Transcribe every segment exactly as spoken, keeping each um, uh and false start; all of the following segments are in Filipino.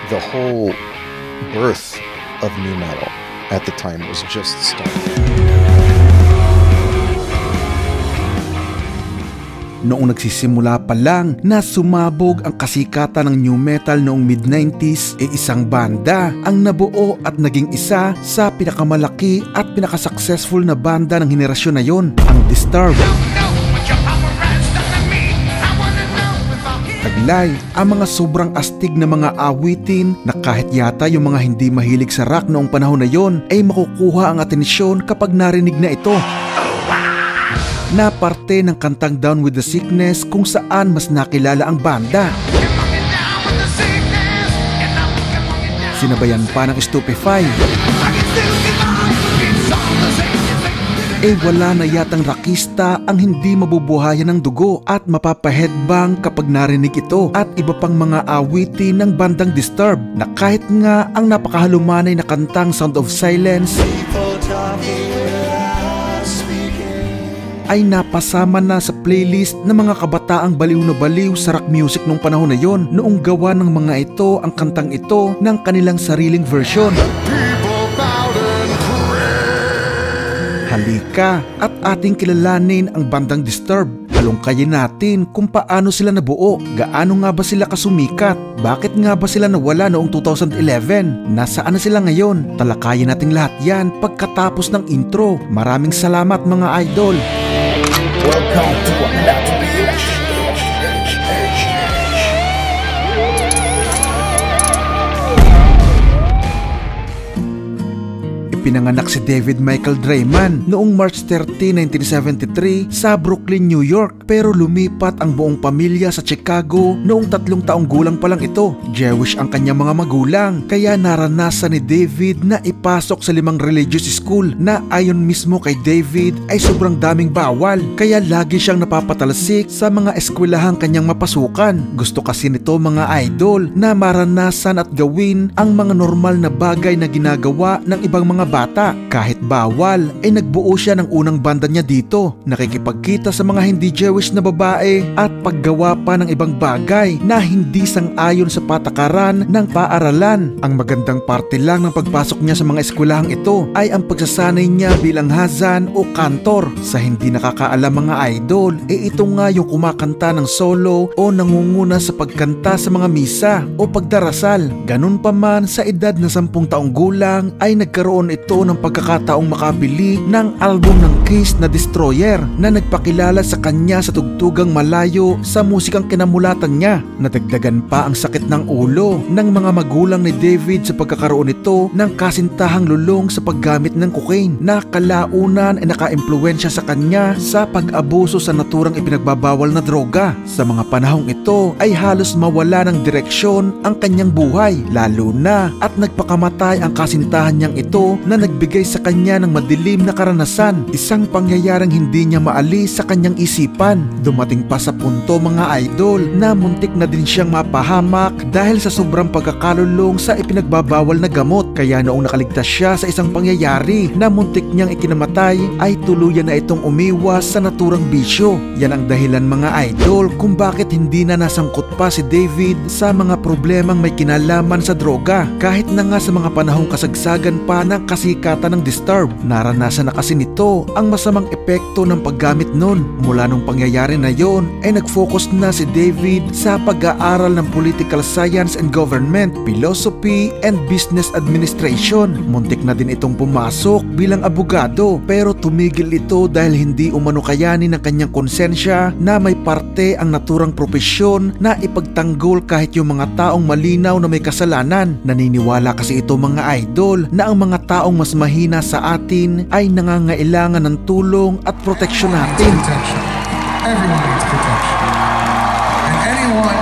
the whole birth of nu metal at the time was just starting. Noong nagsisimula pa lang na sumabog ang kasikatan ng nu metal noong mid nineties, e isang banda ang nabuo at naging isa sa pinakamalaki at pinakasuccessful na banda ng henerasyon na yon, ang Disturbed. Taglay ang mga sobrang astig na mga awitin na kahit yata yung mga hindi mahilig sa rock noong panahon na yon ay makukuha ang atensyon kapag narinig na ito. Na parte ng kantang Down with the Sickness kung saan mas nakilala ang banda. Sinabayan pa ng Stupefy. Eh wala na yatang rockista ang hindi mabubuhayan ng dugo at mapapaheadbang kapag narinig ito at iba pang mga awitin ng bandang Disturbed na kahit nga ang napakahalumanay na kantang Sound of Silence ay napasama na sa playlist ng mga kabataang baliw na baliw sa rock music nung panahon na yon, noong gawa ng mga ito ang kantang ito ng kanilang sariling version. Halika at ating kilalanin ang bandang Disturbed. Halungkayin natin kung paano sila nabuo, gaano nga ba sila kasumikat, bakit nga ba sila nawala noong two thousand eleven, nasaan na sila ngayon. Talakayin natin lahat yan pagkatapos ng intro. Maraming salamat mga idol. Welcome to AKLAT P H. Pinanganak si David Michael Draiman noong March thirteenth, nineteen seventy-three sa Brooklyn, New York, pero lumipat ang buong pamilya sa Chicago noong tatlong taong gulang pa lang ito. Jewish ang kanyang mga magulang, kaya naranasan ni David na ipasok sa limang religious school na ayon mismo kay David ay sobrang daming bawal, kaya lagi siyang napapatalsik sa mga eskwelahang kanyang mapasukan. Gusto kasi nito mga idol na maranasan at gawin ang mga normal na bagay na ginagawa ng ibang mga bata. Kahit bawal, ay nagbuo siya ng unang banda niya dito. Nakikipagkita sa mga hindi Jewish na babae at paggawa pa ng ibang bagay na hindi sang-ayon sa patakaran ng paaralan. Ang magandang parte lang ng pagpasok niya sa mga eskwelahang ito ay ang pagsasanay niya bilang hazan o kantor. Sa hindi nakakaalam mga idol, e ito nga yung kumakanta ng solo o nangunguna sa pagkanta sa mga misa o pagdarasal. Ganun pa man, sa edad na sampung taong gulang ay nagkaroon ito ng pagkakataong makabili ng album ng Kiss na Destroyer na nagpakilala sa kanya sa tugtugang malayo sa musikang kinamulatan niya. Nadagdagan pa ang sakit ng ulo ng mga magulang ni David sa pagkakaroon nito ng kasintahang lulong sa paggamit ng cocaine na kalaunan ay naka-impluwensya sa kanya sa pag-abuso sa naturang ipinagbabawal na droga. Sa mga panahong ito ay halos mawala ng direksyon ang kanyang buhay, lalo na at nagpakamatay ang kasintahan niyang ito na nagbigay sa kanya ng madilim na karanasan, isang pangyayaring hindi niya maalis sa kanyang isipan. Dumating pa sa punto mga idol na muntik na din siyang mapahamak dahil sa sobrang pagkakalulong sa ipinagbabawal na gamot, kaya noong nakaligtas siya sa isang pangyayari na muntik niyang ikinamatay ay tuluyan na itong umiwas sa naturang bisyo. Yan ang dahilan mga idol kung bakit hindi na nasangkot pa si David sa mga problemang may kinalaman sa droga. Kahit na nga sa mga panahong kasagsagan pa ng kasikatan ng Disturbed, naranasan na kasi nito ang masamang epekto ng paggamit nun. Mula nung pangyayari na yon ay nag-focus na si David sa pag-aaral ng political science and government, philosophy and business administration. Muntik na din itong pumasok bilang abogado, pero tumigil ito dahil hindi umano kayanin ng kanyang konsensya na may parte ang naturang propesyon na ipagtanggol kahit yung mga taong malinaw na may kasalanan. Naniniwala kasi ito mga idol na ang mga taong mas mahina sa atin ay nangangailangan ng tulong at proteksyon natin. Everyone needs protection. And anyone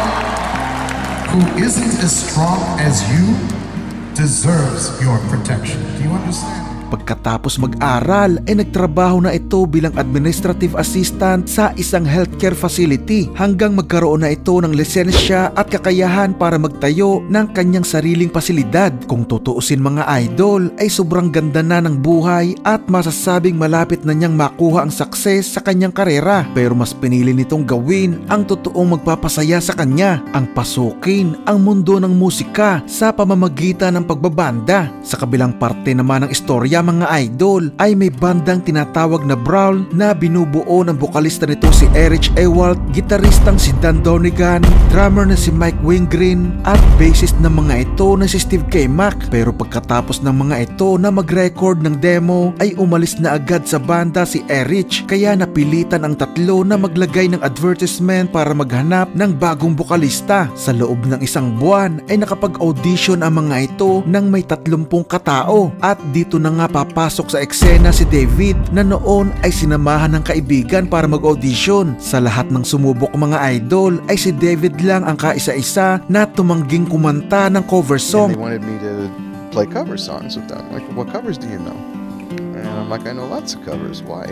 who isn't as strong as you deserves your protection. Do you understand? Pagkatapos mag-aral ay nagtrabaho na ito bilang administrative assistant sa isang healthcare facility hanggang magkaroon na ito ng lisensya at kakayahan para magtayo ng kanyang sariling pasilidad. Kung tutuusin mga idol ay sobrang ganda na ng buhay at masasabing malapit na niyang makuha ang success sa kanyang karera, pero mas pinili nitong gawin ang totoong magpapasaya sa kanya, ang pasukin ang mundo ng musika sa pamamagitan ng pagbabanda. Sa kabilang parte naman ng istorya mga idol ay may bandang tinatawag na Brawl na binubuo ng bokalista nito si Erich Ewald, gitaristang si Dan Donegan, drummer na si Mike Wengren at bassist ng mga ito na si Steve K. Mac. Pero pagkatapos ng mga ito na mag-record ng demo ay umalis na agad sa banda si Erich, kaya napilitan ang tatlo na maglagay ng advertisement para maghanap ng bagong bokalista. Sa loob ng isang buwan ay nakapag-audition ang mga ito ng may tatlumpung katao at dito na nga papasok sa eksena si David na noon ay sinamahan ng kaibigan para mag-audition. Sa lahat ng sumubok mga idol ay si David lang ang kaisa-isa na tumangging kumanta ng cover song. And they wanted me to play cover songs with them. Like, what covers do you know? And I'm like, I know lots of covers. Why?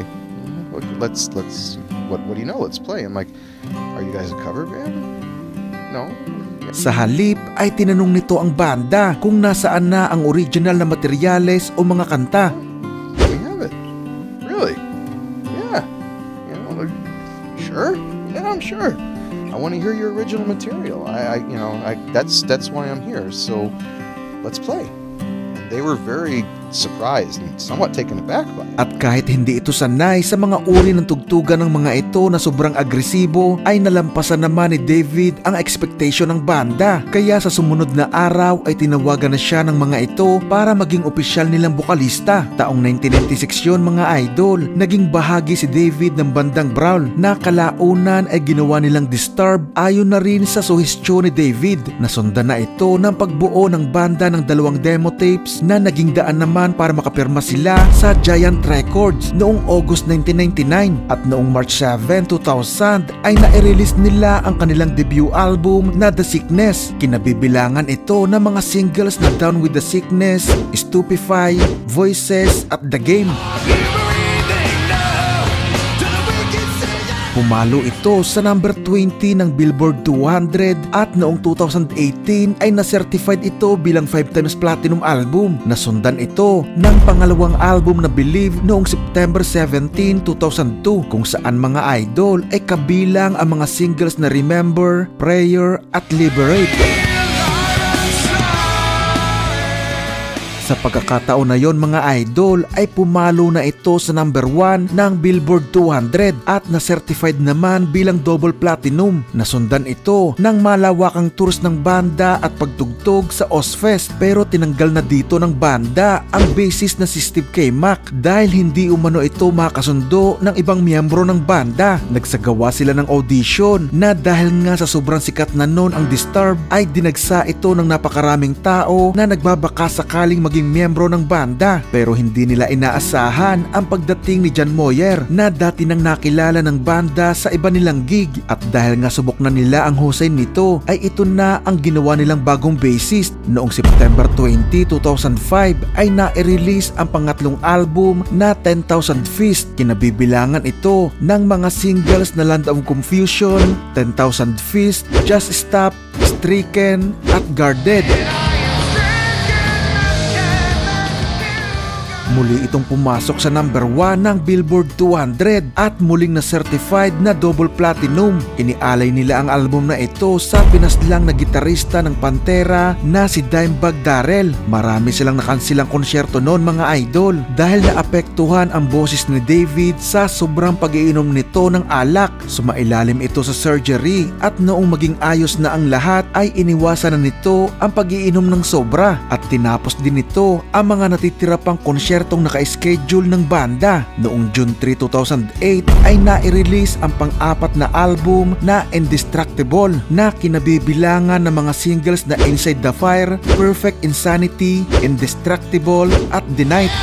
Let's let's what what do you know? Let's play. I'm like, are you guys a cover band? No. Sa halip ay tinanong nito ang banda kung nasaan na ang original na materyales o mga kanta. We have it. Really? Yeah. You know, like, sure? Yeah, I'm sure. I want to hear your original material. I, I you know, I that's that's why I'm here. So let's play. And they were very surprised and somewhat taken aback by it. At kahit hindi ito sanay sa mga uri ng tugtugan ng mga ito na sobrang agresibo, ay nalampasan naman ni David ang expectation ng banda. Kaya sa sumunod na araw ay tinawagan na siya ng mga ito para maging opisyal nilang bokalista. Taong nineteen ninety-six yun mga idol, naging bahagi si David ng bandang Brawl na kalaunan ay ginawa nilang Disturb ayon na rin sa suhestyon ni David. Nasundan na ito ng pagbuo ng banda ng dalawang demo tapes na naging daan naman para makapirma sila sa Giant Records noong August nineteen ninety-nine at noong March seventh, two thousand ay na-release nila ang kanilang debut album na The Sickness. Kinabibilangan ito ng mga singles na Down with the Sickness, Stupefy, Voices at The Game. Pumalo ito sa number twenty ng Billboard two hundred at noong two thousand eighteen ay na-certified ito bilang five times platinum album. Nasundan ito ng pangalawang album na Believe noong September seventeenth, two thousand two kung saan mga idol ay kabilang ang mga singles na Remember, Prayer at Liberate. Sa pagkakataon na yon mga idol ay pumalo na ito sa number one ng Billboard two hundred at na-certified naman bilang double platinum. Nasundan ito ng malawakang tours ng banda at pagtugtog sa Ozfest, pero tinanggal na dito ng banda ang bassist na si Steve K. Mac dahil hindi umano ito makasundo ng ibang miyembro ng banda. Nagsagawa sila ng audition na dahil nga sa sobrang sikat na noon ang Disturb ay dinagsa ito ng napakaraming tao na nagbabaka sakaling maging miyembro ng banda, pero hindi nila inaasahan ang pagdating ni John Moyer na dati nang nakilala ng banda sa iba nilang gig, at dahil nga subok na nila ang husay nito ay ito na ang ginawa nilang bagong bassist. Noong September twentieth, two thousand five ay na-release ang pangatlong album na ten thousand Feast. Kinabibilangan ito ng mga singles na Land of Confusion, ten thousand Feast, Just Stop, Stricken at Guarded. Muli itong pumasok sa number one ng Billboard two hundred at muling na-certified na double platinum. Inialay nila ang album na ito sa pinaslang na gitarista ng Pantera na si Dimebag Darrell. Marami silang nakansilang konsyerto noon mga idol dahil naapektuhan ang boses ni David sa sobrang pag-iinom nito ng alak. Sumailalim ito sa surgery at noong maging ayos na ang lahat ay iniwasan na nito ang pag-iinom ng sobra at tinapos din nito ang mga natitira pang konsyerto itong naka-schedule ng banda. Noong June third, two thousand eight ay na-release ang pang-apat na album na Indestructible na kinabibilangan ng mga singles na Inside the Fire, Perfect Insanity, Indestructible at The Night.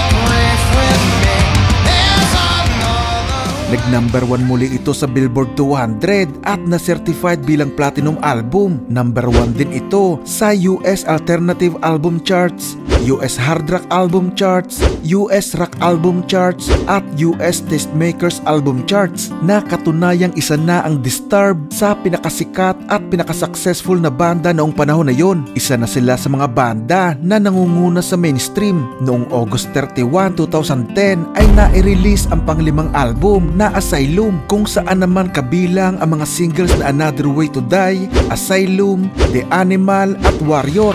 Nag-number one muli ito sa Billboard two hundred at na-certified bilang platinum album. Number one din ito sa U S Alternative Album Charts, U S Hard Rock Album Charts, U S Rock Album Charts at U S Tastemakers Album Charts na katunayang isa na ang Disturbed sa pinakasikat at pinakasuccessful na banda noong panahon na yon. Isa na sila sa mga banda na nangunguna sa mainstream. Noong August thirty-first, twenty ten ay na-release ang panglimang album na Asylum, kung saan naman kabilang ang mga singles na Another Way to Die, Asylum, The Animal at Warrior.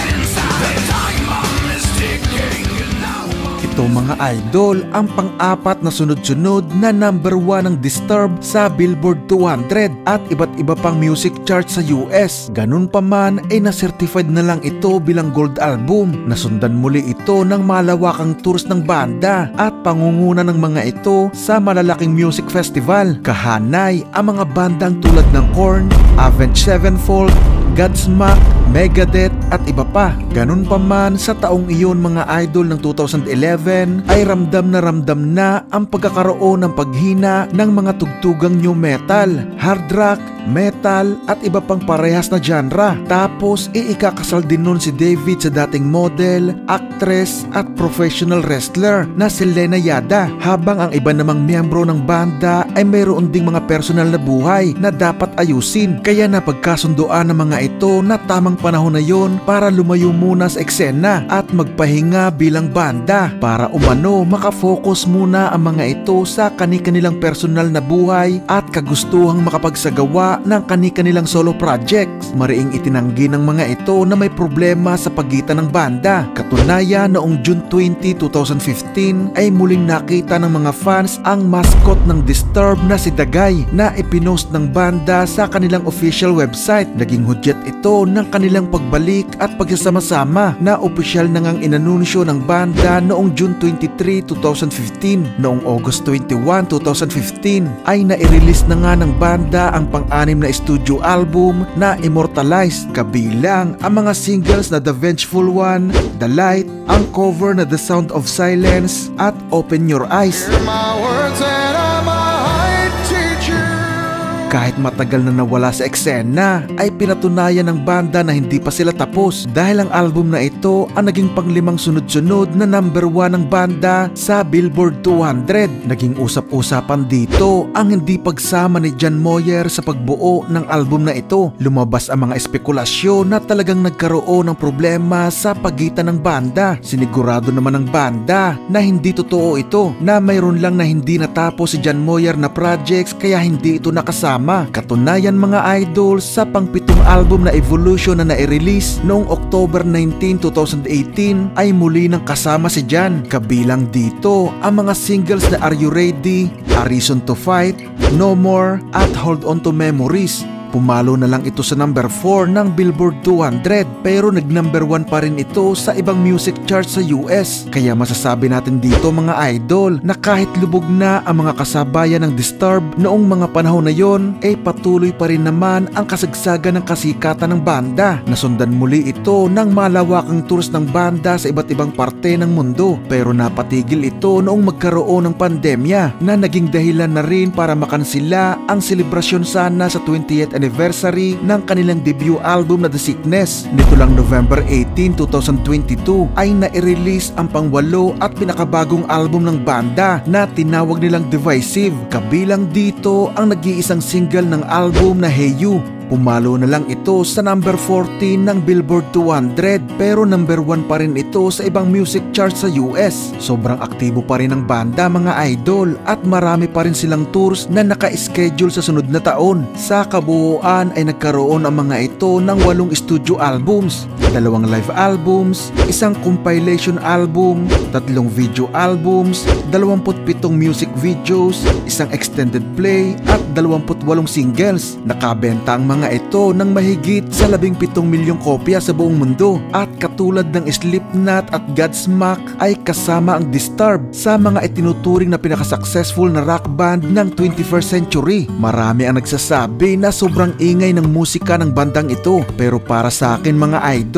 Ito mga idol, ang pang-apat na sunod-sunod na number one ng Disturbed sa Billboard two hundred at iba't iba pang music chart sa U S. Ganun pa man ay na-certified na lang ito bilang gold album. Nasundan muli ito ng malawakang tours ng banda at pangunguna ng mga ito sa malalaking music festival. Kahanay ang mga bandang tulad ng Korn, Avenged Sevenfold, Godsmack, Megadeth at iba pa. Ganun pa man, sa taong iyon mga idol ng two thousand eleven ay ramdam na ramdam na ang pagkakaroon ng paghina ng mga tugtugang new metal, hard rock, metal at iba pang parehas na genre. Tapos iikakasal din nun si David sa dating model, actress at professional wrestler na si Lena Yada, habang ang iba namang miyembro ng banda ay mayroon ding mga personal na buhay na dapat ayusin. Kaya napagkasundoan ng mga ito na tamang panahon na yon para lumayo muna sa eksena at magpahinga bilang banda para umano makafocus muna ang mga ito sa kani-kanilang personal na buhay at kagustuhang makapagsagawa ng kani-kanilang solo projects. Mariing itinanggi ng mga ito na may problema sa pagitan ng banda. Katunayan, noong June twentieth, twenty fifteen ay muling nakita ng mga fans ang mascot ng Disturbed na si Dagay na ipinost ng banda sa kanilang official website. Naging hudyat ito ng kanilang pagbalik at pagsasama-sama na opisyal na ngang inanunsyo ng banda noong June twenty-third, twenty fifteen. Noong August twenty-first, twenty fifteen ay na-release na nga ng banda ang pang-anim na studio album na Immortalized, kabilang ang mga singles na The Vengeful One, The Light, ang cover na The Sound of Silence at Open Your Eyes. Hear my words and I'm a high teacher. Kahit matagal na nawala sa eksena, ay pinatunayan ng banda na hindi pa sila tapos dahil ang album na ito ang naging panglimang sunod-sunod na number one ng banda sa Billboard two hundred. Naging usap-usapan dito ang hindi pagsama ni John Moyer sa pagbuo ng album na ito. Lumabas ang mga espekulasyon na talagang nagkaroon ng problema sa pagitan ng banda. Sinigurado naman ng banda na hindi totoo ito, na mayroon lang na hindi natapos si John Moyer na projects kaya hindi ito nakasama. Katunayan mga idol, sa pangpitong album na Evolution na na-release noong October nineteenth, twenty eighteen ay muli nang kasama si Jan. Kabilang dito ang mga singles na Are You Ready, A Reason to Fight, No More at Hold On to Memories. Pumalo na lang ito sa number four ng Billboard two hundred, pero nag-number one pa rin ito sa ibang music charts sa U S. Kaya masasabi natin dito mga idol na kahit lubog na ang mga kasabayan ng Disturbed noong mga panahon na yon, ay patuloy pa rin naman ang kasagsagan ng kasikatan ng banda. Nasundan muli ito ng malawakang tours ng banda sa iba't ibang parte ng mundo, pero napatigil ito noong magkaroon ng pandemya na naging dahilan na rin para makansila ang selebrasyon sana sa twentieth anniversary ng kanilang debut album na The Sickness. Nito lang November eighteenth, twenty twenty-two ay na-release ang pangwalo at pinakabagong album ng banda na tinawag nilang Divisive. Kabilang dito ang nag-iisang single ng album na Hey You. Pumalo na lang ito sa number fourteen ng Billboard two hundred, pero number one pa rin ito sa ibang music charts sa U S. Sobrang aktibo pa rin ang banda mga idol at marami pa rin silang tours na naka-schedule sa sunod na taon. Sa kabuuan ay nagkaroon ang mga ito ng walong studio albums, dalawang live albums, isang compilation album, tatlong video albums, dalawampu't pitong music videos, isang extended play at dalawampu't walong singles. Nakabenta ang mga ito ng mahigit sa labing pitong milyong kopya sa buong mundo, at katulad ng Slipknot at Godsmack ay kasama ang Disturbed sa mga itinuturing na pinaka-successful na rock band ng twenty-first century. Marami ang nagsasabi na sobrang ingay ng musika ng bandang ito, pero para sa akin mga idol,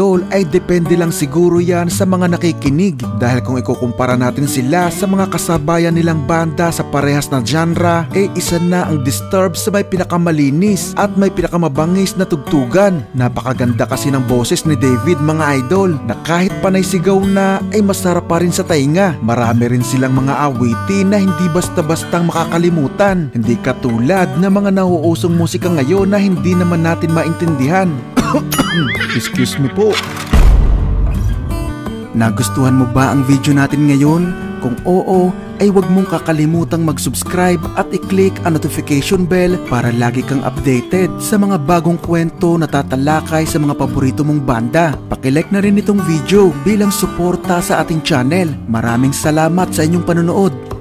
idol ay depende lang siguro yan sa mga nakikinig. Dahil kung ikukumpara natin sila sa mga kasabayan nilang banda sa parehas na genre, eh isa na ang Disturbed sa may pinakamalinis at may pinakamabangis na tugtugan. Napakaganda kasi ng boses ni David mga idol, na kahit panay sigaw na ay masarap pa rin sa tainga. Marami rin silang mga awitin na hindi basta-bastang makakalimutan, hindi katulad ng mga nauusong musika ngayon na hindi naman natin maintindihan. Excuse me po. Nagustuhan mo ba ang video natin ngayon? Kung oo, ay huwag mong kakalimutang mag-subscribe at i-click ang notification bell para lagi kang updated sa mga bagong kwento na tatalakay sa mga paborito mong banda. Paki-like na rin itong video bilang suporta sa ating channel. Maraming salamat sa inyong panonood.